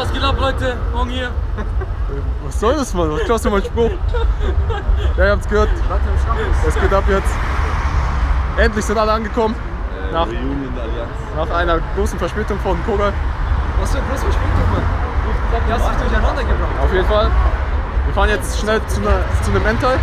Was geht ab, Leute? Morgen hier. Was soll das, Mann? Was klaust du mein Spruch? Ja, ihr habt's gehört. Es geht ab jetzt. Endlich sind alle angekommen. Nach einer großen Verspätung von Kogal. Was für eine große Verspätung, Mann? Du hast dich durcheinander gebracht. Auf jeden Fall. Wir fahren jetzt schnell zu einem Endteil.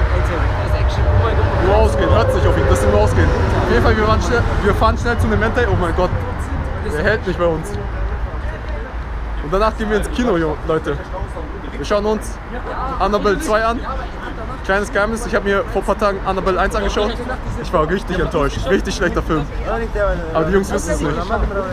Nur ausgehen, hört sich auf ihn, das ist nur ausgehen. Auf jeden Fall, wir fahren schnell zu einem Endteil. Oh mein Gott, der hält nicht bei uns. Und danach gehen wir ins Kino, Leute. Wir schauen uns Annabelle 2 an. Kleines Geheimnis, ich habe mir vor ein paar Tagen Annabelle 1 angeschaut. Ich war richtig enttäuscht, richtig schlechter Film. Aber die Jungs wissen es nicht.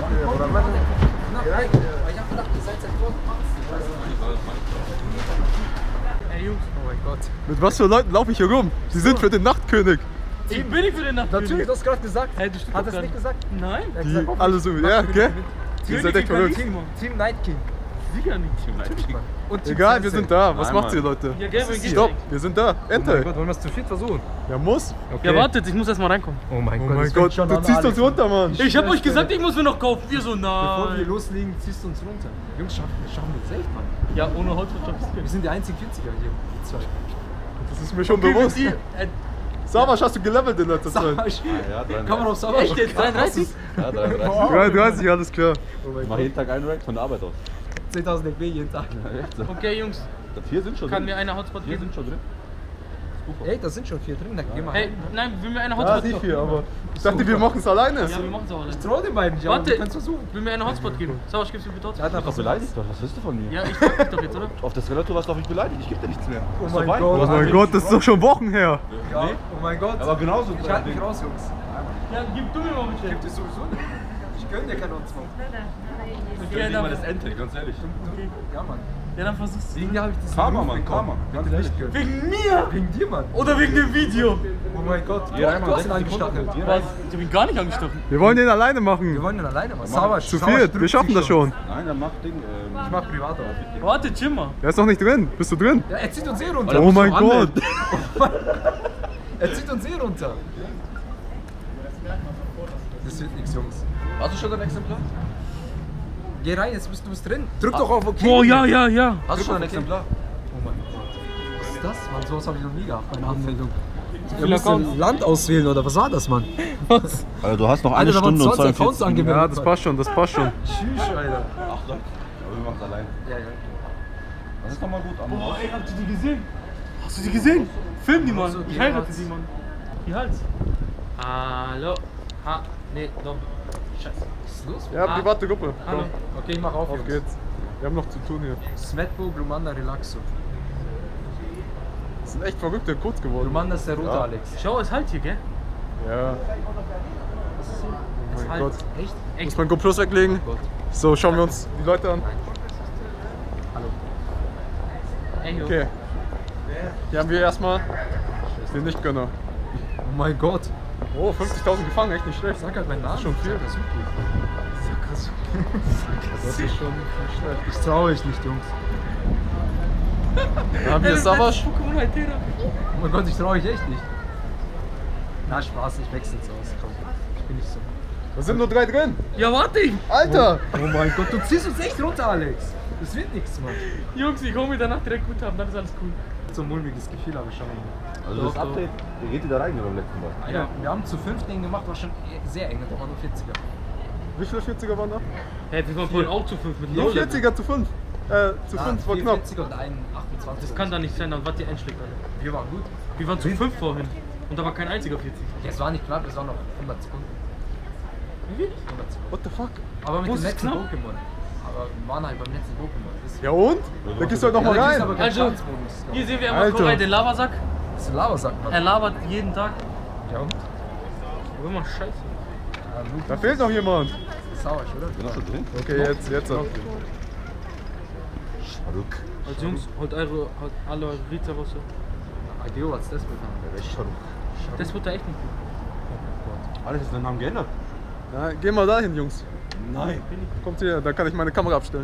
Ey Jungs, Oh mein Gott. Mit was für Leuten laufe ich hier rum? Die sind für den Nachtkönig. ich bin nicht für den Nachtkönig. Natürlich, du hast gerade gesagt. Hey, du Hat er es nicht gesagt? Nein. Er hat Die gesagt, alle so, ja, gell? Ihr seid echt verrückt. Team Night King. Sicher nicht. Und Team Egal, wir Sensei. sind da. Was Nein, macht Mann. ihr, Leute? Ja, gell, wenn Stopp, wir sind da. Oh mein Endteil. Gott, wollen wir es zu viert versuchen? Ja, muss. Ja, wartet, ich muss erst mal reinkommen. Oh mein Oh Gott, mein das fängt Gott, schon du an, ziehst Alex. uns runter, Mann. Ich hab euch gesagt, ich muss mir noch kaufen. Wir so, Bevor wir nein. loslegen, ziehst du uns runter. Jungs, schaffen wir es echt, Mann. Ja, ohne Holzwirtschaft ist Wir sind die einzigen 40er hier, die zwei. Das ist mir schon bewusst. Savasch, hast du gelevelt in letzter Zeit? Ja, 33. Kann man auf Sauber Echt jetzt? 33? Ja, 33. 33, alles klar. Ich mach jeden Tag einen Rack von der Arbeit aus. 10.000 LB jeden Tag. Ja, echt so. Okay, Jungs, Vier sind schon kann drin. mir einer Hotspot Vier geben? sind schon drin. Ey, da sind schon 4 drin, dann geh mal Hey, rein. nein, will mir einer Ja, Hotspot die geben? 4, aber ich dachte, wir machen es alleine. Ja, wir machen es auch alle. Trau den beiden nicht, aber Warte, wir können es versuchen. will mir einer Hotspot geben? Sauer, gibst du mir bitte Hotspot? Er hat Du einfach bist doch beleidigt, doch. Was willst du von mir? Ja, ich frag dich doch jetzt, oder? Auf das Relator warst du doch nicht beleidigt. Ich geb dir nichts mehr. Oh Ist mein vorbei. Gott. Oh mein Gott, das ist doch schon Wochen her. Ja, oh mein Gott. Aber genauso. Ich halte mich raus, Jungs. Ja, gib du mir mal bitte. Gibt es sowieso nicht. Ich gönn dir keinen Hotspot. Ja, dann, Ente, ganz ehrlich. Ja, Mann. ja, dann versuch's. Wegen dir habe ich das Karma, Ruf Mann, bekommen. Karma. Ganz Bitte ehrlich. nicht gönnen. Wegen mir? Wegen dir, Mann. Oder wegen dem Video? Oh mein Gott. Geh rein, Du Mann. hast ihn angestachelt. Was? Ich hab ihn gar nicht angestochen. Wir wollen den alleine Wir machen. wollen ihn alleine machen. Sauer, Zu viert, wir schaffen das schon. Nein, dann mach Ding. Ich mach privat auf. Warte, chill mal. Er ist noch nicht drin. Bist du drin? Ja, er zieht uns eh runter. Oh mein Gott. Er zieht uns eh runter. Das wird nichts, Jungs. Hast du schon dein Exemplar? Geh rein, jetzt bist du drin. Drück doch auf OK. Oh, ja, ja, ja. Hast du schon ein Okay. Exemplar? Oh mein Gott. Was ist das, Mann? Sowas habe ich noch nie gehabt, meine Anmeldung. Du viele musst Accounts? ein Land auswählen, oder was war das, Mann? Was? Also du hast noch Alter, eine da waren Stunde und 20 Accounts 42 Minuten. angemeldet. Ja, das passt schon, das passt schon. Tschüss, Alter. Ach Leute. Aber wir machen es allein. Ja, ja. Das ist doch mal gut. Boah, ey, habt ihr die gesehen? Hast du die gesehen? Film die, Mann. Ich heirate sie, Mann. Die Hals. Hallo. Ha, nee, doch. Scheiße. Was ist los? Ja, private Gruppe. Hallo. Komm, Okay, ich mach auf, auf Jungs. geht's. Wir haben noch zu tun hier. Smetbo, Blumanda, Relaxo. Das sind echt verrückte Codes geworden. Blumanda ist der rote, Ja. Alex. Schau, es halt hier, gell? Ja. Oh mein halt. Gott. Echt? Muss mein GoPros weglegen. Gott. So, schauen wir uns die Leute an. Hallo. Ey, jo. Okay. Hier haben wir erstmal den Nichtgönner. Oh mein Gott. Oh, 50.000 gefangen, echt nicht schlecht. Sag halt meinen Namen. Das ist schon viel. Sakazuki. Das ist schon nicht schlecht. Ich traue euch nicht, Jungs. Dann haben wir Savasch. Pokémon Altera. Oh mein Gott, ich traue euch echt nicht. Na, Spaß, ich wechsle jetzt aus. Komm, ich bin nicht so. Da sind nur 3 drin. Ja, warte. Alter! Oh mein Gott, du ziehst uns echt runter, Alex. Das wird nichts, Mann. Jungs, ich hole mir danach direkt gut haben, dann ist alles cool. So ein mulmiges Gefühl, aber schauen wir mal. Also das Update, wie geht ihr da rein wie beim letzten Mal? Ja, wir haben zu 5 Ding gemacht, war schon sehr eng, da waren nur 40er. Wie viele 40er waren da? Hey, wir waren vorhin auch zu 5 mit Nur 0. 40er zu 5. Zu 5 war knapp. 40er und ein 28. Das kann da nicht sein, dann war die einschlägt alle. Wir waren gut. Wir waren zu 5 vorhin. Und da war kein einziger 40. Ja, es war nicht knapp, es waren noch 100 Sekunden. Wie viel? 100 Sekunden. What the fuck? Aber mit Wo dem ist es letzten knapp? Pokémon. Aber wir waren halt beim letzten Pokémon. Das Ja und? Da gehst du halt nochmal da gibt's aber rein. keinen Also, Schadensbonus. Hier sehen wir einmal Alter. Koray, den Lavasack. Das ist ein Lavasack, Mann. Er labert jeden Tag. Ja und? Aber immer scheiße. Ja, Luke, Da fehlt noch jemand. das ist sauer, oder? Bin auch schon drin? Okay, jetzt. Scharuk. Also Jungs, holt alle eure Ritzer raus. Adeo, was ist das mit haben? Wer ist Scharuk? Das wird da echt nicht gut. Alex, hast du deinen Namen geändert? Na, geh mal dahin, Jungs. Nein. Kommt hier, da kann ich meine Kamera abstellen.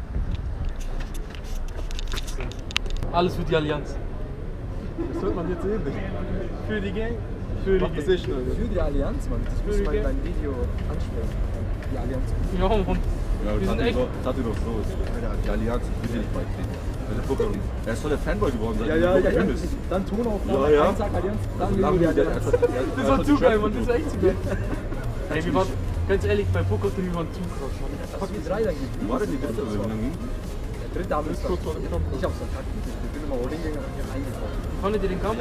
Alles für die Allianz. Das hört man jetzt eh nicht. Für die Gang. Für Mach das eh schnell. Für die Allianz, Mann. Das muss man in deinem Video ansprechen. Die Allianz. Ja, Mann. Wir sind echt. Tat dir doch so. Die Allianz will dir nicht beitreten. Er ist voll der Fanboy geworden seit Ja. Bündnis. Dann Tonaufnahme, Ja. Einsack, Allianz, dann Also lange die der Allianz. Das war zu geil, Mann. Das ist echt zu geil. Ey, wir waren, ganz ehrlich, bei Pokerturm, wir waren zu krass, Mann. Fuck, die drei dann gibt. Wo war denn die dritte? Wie lange ging? Der dritte haben wir Ich hab's verkackt. Ich bin immer all hingegangen und hab eingekauft. Fandet ihr den Kampf?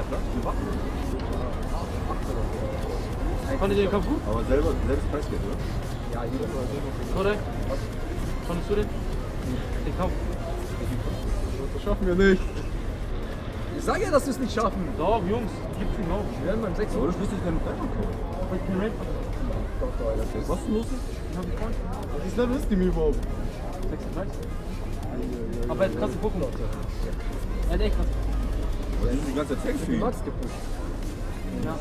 Fandet ihr den Kampf gut? Aber selbes Preisgeld, oder? Ja, jeder. Oder? Fandest du den? Den Kampf? Das schaffen wir nicht. Ich sag ja, dass wir es nicht schaffen. Doch, Jungs, gibt's ihn auch. Wir werden beim 6 Aber du schließt dich keinen Preis kaufen. Was ist denn los? Was Level ist die mir überhaupt? 36. Aber er hat krasse Pokémon. Er hat echt krasse Pokémon. Weil du die ganze Zeit Tanks für ihn. Max gepusht. Ja.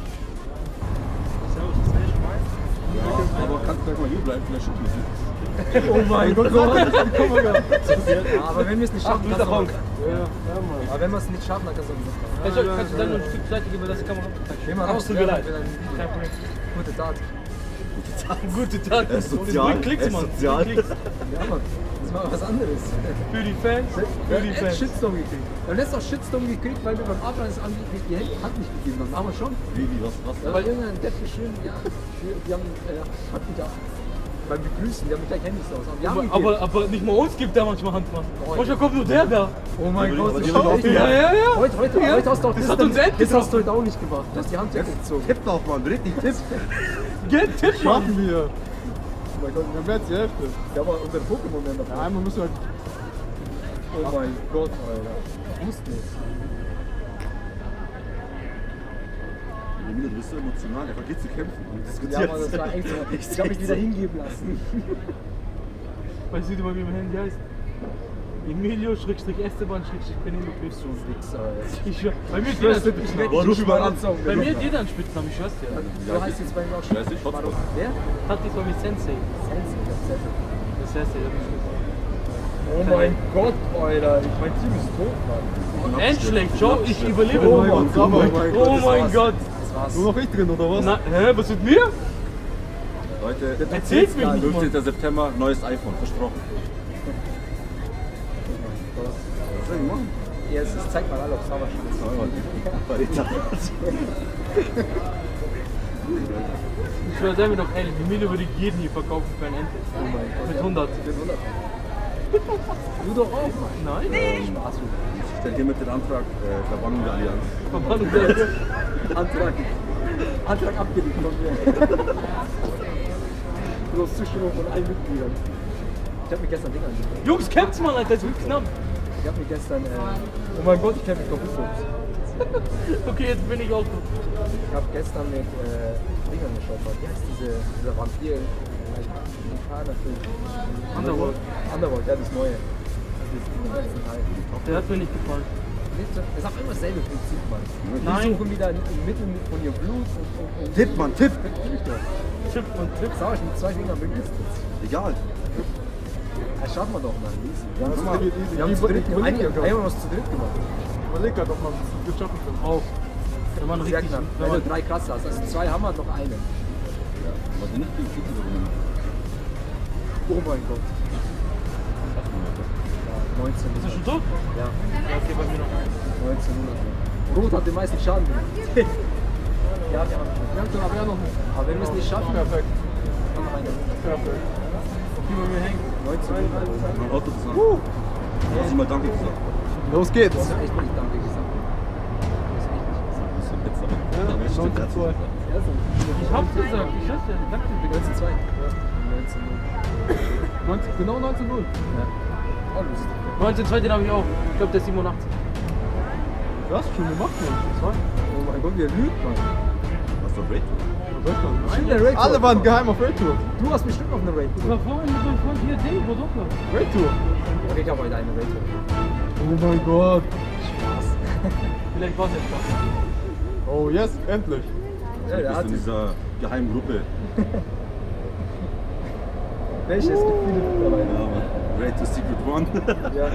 Aber kannst du gleich mal hier bleiben, vielleicht schütteln sie. Oh mein Gott, komm mal. Ja, aber wenn wir es nicht schaffen, Ach, kannst du Ja, Mann. Aber wenn wir es nicht schaffen, dann kannst du nicht machen. Kannst du dann noch ein Stück zur Seite geben, dass die Kamera. Geh mal Ach, raus, tut mir leid. Kein Problem. Gute Tat. Gute Tat. Er ist sozial. Klicks, Er ist Mann. sozial. Klicks. Ja, Mann. Das war was anderes. Für die Fans. Für die Er hat Fans. Shitstorm gekriegt. Wir haben letztens auch Shitstorm gekriegt, weil wir beim Abreisen die Hand nicht gegeben haben. Haben wir schon. Wie, was? Ja, weil irgendein Depp geschrieben, ja, die haben, hat mich auch beim Begrüßen, die haben mich gleich Handys aus. Wir haben Aber nicht mal uns gibt der manchmal Hand, Mann. Manchmal kommt nur der da. oh mein Gott, das die ist haben echt. Ja. Heute hast du auch Das hat uns endlich das hast du heute auch nicht gemacht. Du hast die Hand weggezogen. Tipp doch, Mann. Red nicht Tipp. Geld, Tipp, Mann. Schaffen wir. Oh mein Gott, dann wird's die Hälfte. Ja, aber unsere Pokémon werden Ja, dabei. einmal müssen wir halt. Oh mein Gott, Alter. Ich wusste nicht. Emilio, du bist so emotional. Er vergeht zu kämpfen und Ja, diskutiert. aber das war echt so. Ich hab mich wieder hingeben lassen. Weißt du mal, wie mein Handy heißt? Emilio-Esteban-Penelope. So ein Wichser, Alter. Ich schwör, bei mir ist Ich jeder werde Warum dich überall anzeigen. Bei mir hat jeder einen Spitznamen, ich schwör's dir. So heißt jetzt bei mir auch schon. Weiß ich, Hotspot. Wer? Tati ist bei mir Sensei. Sensi, ich hab Sensei. Das heißt, der hat Oh mein Gott, Alter. Mein Team ist tot, Mann. Endschlecht, Joe, ich überlebe. Oh mein Gott, Oh mein Gott. Das war's. Nur noch ich drin, oder was? Na, hä, was mit mir? Leute, Erzähl's mir nicht, Mann. 15. September, neues iPhone, versprochen. Was soll ich machen? Ja, es ist, zeig mal alle auf Sauerstoff. Ich schwör, sei mir doch ehrlich, Emilio würde jeden hier verkaufen für ein Ente. Oh mein Gott. Mit 100. Du doch auch, Mann. Nein? Spaß, Ich stelle hiermit den Antrag Verbannung der Allianz. Verbannung der Antrag abgelehnt von mir. Bloß Zustimmung von allen Mitgliedern. Ich hab mir gestern Ding angeguckt. Jungs, kämpft's mal, Alter, das wird knapp. Ich hab mir gestern, oh mein Gott, ich kämpfe mit Kabutos. Okay, jetzt bin ich auch gut. Ich hab gestern mit Dingern geschaut, Mann. Wie heißt dieser Vampir? Film. Underworld. Underworld, ja, das neue. Das ist Teil. Der hat mir nicht gefallen. Es ist auch immer dasselbe Prinzip, Mann. Die Nein. suchen wieder im Mittel von ihr Blut und Tipp, Mann, Tipp! Tipp und Tipp. Sag ich mit 2 Fingern bündest. Egal. Das schaffen wir doch, Mann. Easy. Ja, das geht easy. Wir haben zu dritt gemacht. Einmal haben wir es zu dritt gemacht. Überleg grad, ob man das schaffen kann. Auch. Wenn man Sehr richtig. knapp. Wenn Wenn man, du 3 krasse hast. Also 2 haben wir, noch einen. Was nicht gegen Titel gewonnen. Oh mein Gott. 19. ist er schon tot? Ja, Ja, okay, bei mir noch. 1900. Rot hat den meisten Schaden gemacht. Ja, wir haben schon. Wir haben schon aber ja noch nicht. Aber wenn wir es nicht schaffen, Perfekt. haben wir einen. Perfekt. Okay, bei mir hängt. 1900. Mein Auto zusammen. Du hast immer Danke gesagt. Los geht's. Das ist echt nicht danke gesagt. Das ist echt nicht gesagt. Das ist ein Witz, aber das stimmt, er hat 19:2. Ja, so. Ich hab's gesagt, ich hab's ja gesagt. 1902. Ja. 19. Genau 19:0. Ja. Oh, lustig. 1902, den hab ich auch. Ich glaube, der ist 87. Du hast schon gemacht, Mann. Oh mein Gott, wie er lügt, Mann. Was ist doch Raid? Stimmt, der Raid Alle waren geheim auf Raid Tour. Du hast bestimmt auf eine Raid. Ich war vorhin mit meinem Freund hier, Ding, Rodokla. Raid Tour. Okay, ich habe heute eine Raid. Oh mein Gott. Spaß. Vielleicht war es jetzt Spaß. Oh yes, endlich. Ja, Du der bist hat in dieser geheimen Gruppe. welches Gefühl dabei. Ja, Mann. Raid to Secret One. Ja.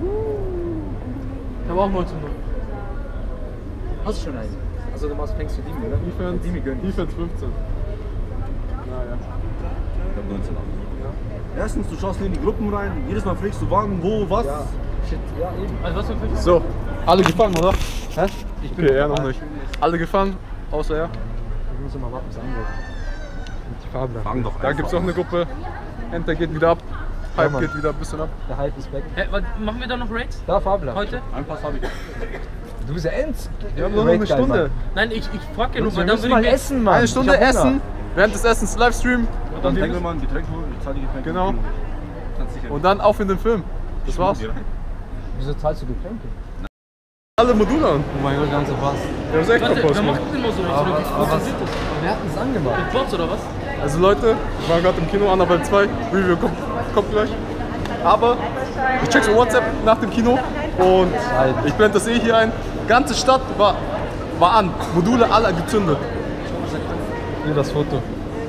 Ich habe auch 19 0. Hast du schon einen? Also du fängst für Dimi, oder? Defense, Dimi gönnen. Defense 15. Naja. Ich hab 19 Ja, Erstens, du schaust nie in die Gruppen rein, jedes Mal fragst du wann, wo, was. Ja, shit, ja eben. Also was für ein Film? So, alle gefangen, oder? Hä? Ich bin Okay, er noch nicht. Alle gefangen, außer er. Ich muss immer warten, bis angeht. Und die Farbe dann. Fang doch Da gibt es noch eine Gruppe. Enter geht wieder ab. Hype geht wieder ein bisschen ab. Der Hype ist weg. Machen wir da noch Raids? Da, Fabler. Heute? Ein Pass habe ich. Du bist ja Ends. Wir haben nur noch eine Stunde. Nein, ich frag ja nur, Wir weil dann müssen will mal ich essen, Mann. Eine Stunde Ich hab Hunger. essen. Während des Essens Livestream. Und dann denken wir mal ein Getränk holen, ich zahle die Getränke. Genau. Ganz sicher. Und dann auf in den Film. Das war's. Wieso zahlst du Getränke? Alle Module an. Oh mein Gott, ganz so was. Wir haben es echt Warte, verpasst. wer macht denn immer so Raids? Oder wie funktioniert das? Wer hat das angemacht? Mit Bots oder was? Also Leute, ich war gerade im Kino, Annabelle 2. Review kommt gleich. Aber ich check so WhatsApp nach dem Kino und ich blende das hier ein. Ganze Stadt war an. Module alle gezündet. Hier das Foto.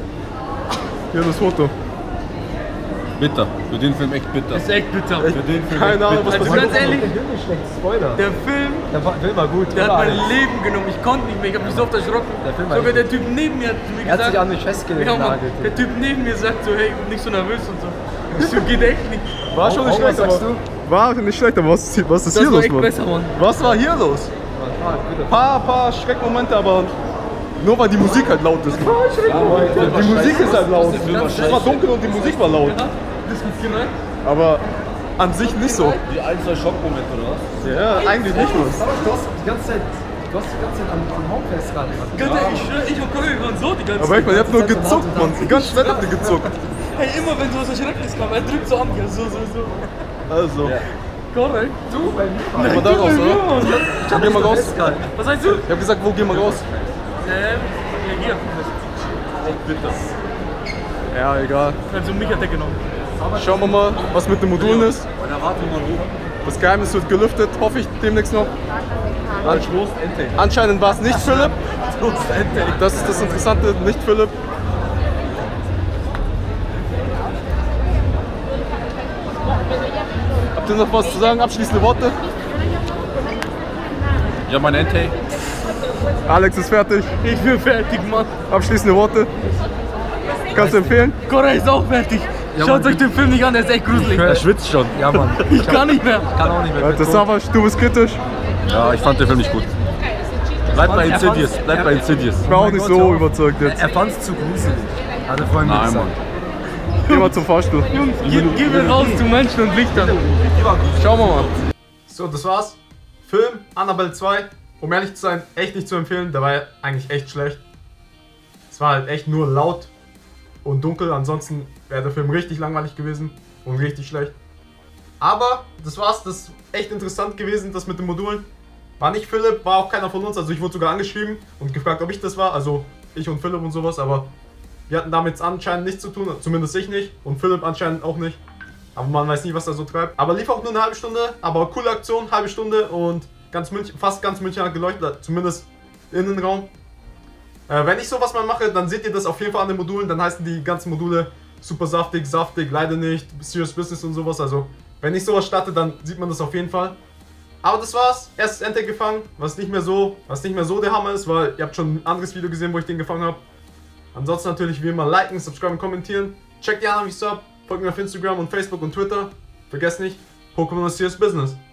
Hier das Foto. Bitter. Für den Film echt bitter. Das ist echt bitter. Für den Film Keine Ahnung, was Also passiert. ganz ehrlich, Der Film ist schlecht, Spoiler. der Film, Der Film war gut. der hat oder? mein Leben genommen. Ich konnte nicht mehr, ich hab mich so oft erschrocken. Der Film war Sogar echt der Typ neben mir hat zu mir Er hat sich an gesagt, mich ja, Mann, festgenagelt. der Typ neben mir sagt so, hey, nicht so nervös und so. Ich so, geht echt nicht. War schon nicht Oh, schlecht, was sagst aber. War nicht schlecht, aber was ist hier Das los, war echt Mann? besser, Mann. Was war hier los? Paar Schreckmomente, aber nur weil die Musik halt laut ist. Mann. Die Musik ist halt laut. Es war dunkel und die Musik war laut. Diskutieren, ne? Aber an sich nicht so. Die ein, zwei Schockmomente oder was? Ja, eigentlich nicht nur. Du hast die ganze Zeit am Haum festgehalten. Ganz ehrlich, ich schwöre, ich und Cory waren so die ganze Aber ich meine, ihr habt nur gezuckt, Mann. Die ganze Zeit habt ihr gezuckt. Hey, immer wenn sowas Erschrecknis kam, er drückt so an, ja, so. Also, Korrekt. Du? gehen wir da raus, oder? Geh mal raus. Was sagst du? Ich hab gesagt, wo gehen wir raus? Ja, hier. Echt bitter. Ja, egal. Also mich hat er genommen. Schauen wir mal, was mit den Modulen ist. Und erwarten wir mal wo. Das Geheimnis wird gelüftet, hoffe ich demnächst noch. Anscheinend war es nicht Philipp. Das ist das Interessante, nicht Philipp. Habt ihr noch was zu sagen? Abschließende Worte? Ja, mein Ente. Alex ist fertig. Ich bin fertig, Mann. Abschließende Worte. Kannst du empfehlen? Koray ist auch fertig. Schaut euch den Film nicht an, der ist echt gruselig. Er schwitzt schon. Ja, Mann. Ich kann nicht mehr. Kann auch nicht mehr. Das Savas, du bist kritisch. Ja, ich fand den Film nicht gut. Bleib bei Insidious. Bleib bei Insidious. Ich war auch nicht so überzeugt jetzt. Er fand es zu gruselig. Hatte vorhin Nein, gesagt. Mann. Geh mal zum Fahrstuhl. Jungs, gehen wir raus zu Menschen und Lichtern. Schauen wir mal. So, das war's. Film Annabelle 2. Um ehrlich zu sein, echt nicht zu empfehlen. Der war eigentlich echt schlecht. Es war halt echt nur laut und dunkel. Ansonsten wäre der Film richtig langweilig gewesen und richtig schlecht. Aber das war's. Das ist echt interessant gewesen, das mit den Modulen. War nicht Philipp, war auch keiner von uns. Also ich wurde sogar angeschrieben und gefragt, ob ich das war. Also ich und Philipp und sowas. Aber wir hatten damit anscheinend nichts zu tun. Zumindest ich nicht. Und Philipp anscheinend auch nicht. Aber man weiß nie, was er so treibt. Aber lief auch nur eine halbe Stunde. Aber coole Aktion, halbe Stunde. Und ganz München, fast ganz München hat geleuchtet. Zumindest Innenraum. Wenn ich sowas mal mache, dann seht ihr das auf jeden Fall an den Modulen. Dann heißen die ganzen Module super saftig, leider nicht, Serious Business und sowas. Also wenn ich sowas starte, dann sieht man das auf jeden Fall. Aber das war's. Erstes Ente gefangen, was nicht mehr so der Hammer ist, weil ihr habt schon ein anderes Video gesehen, wo ich den gefangen habe. Ansonsten natürlich wie immer liken, subscriben, kommentieren. Checkt die anderen Videos ab. Folgt mir auf Instagram und Facebook und Twitter. Vergesst nicht, Pokémon ist Serious Business.